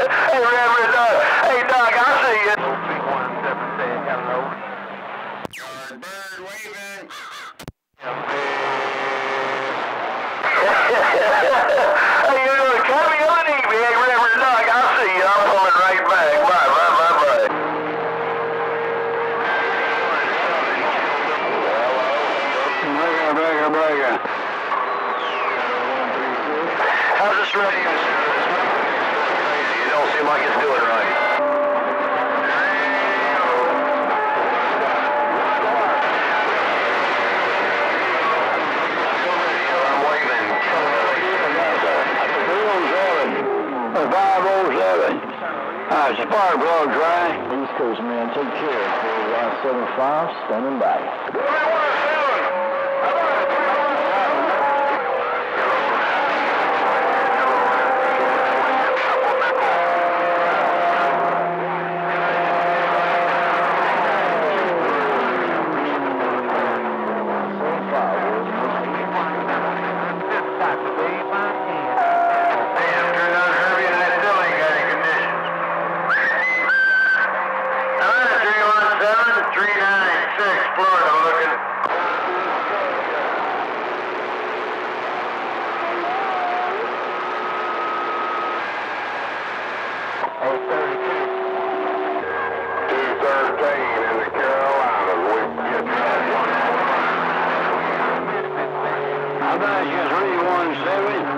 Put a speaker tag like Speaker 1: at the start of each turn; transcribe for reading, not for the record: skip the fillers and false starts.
Speaker 1: Hey, Reverend, hey, Doc, I see you.
Speaker 2: Bird waving.
Speaker 1: Hey, you're going to cut me on an evening. Hey, Reverend Doc, I see you. I'm coming right back. Bye, bye, bye, bye. Breaker. How's this radio? Crazy. It don't seem like it's doing right. I'm waving. 507. It's a spark plugs, right?
Speaker 3: East Coast, man. Take care. 475, standing by.
Speaker 1: I bet you 317.